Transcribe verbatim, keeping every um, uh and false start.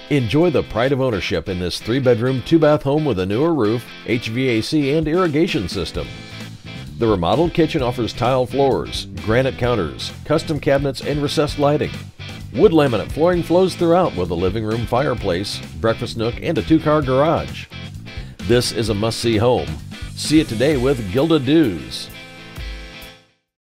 Enjoy the pride of ownership in this three-bedroom, two-bath home with a newer roof, H V A C, and irrigation system. The remodeled kitchen offers tile floors, granite counters, custom cabinets, and recessed lighting. Wood laminate flooring flows throughout with a living room fireplace, breakfast nook, and a two-car garage. This is a must-see home. See it today with Gilda Dews.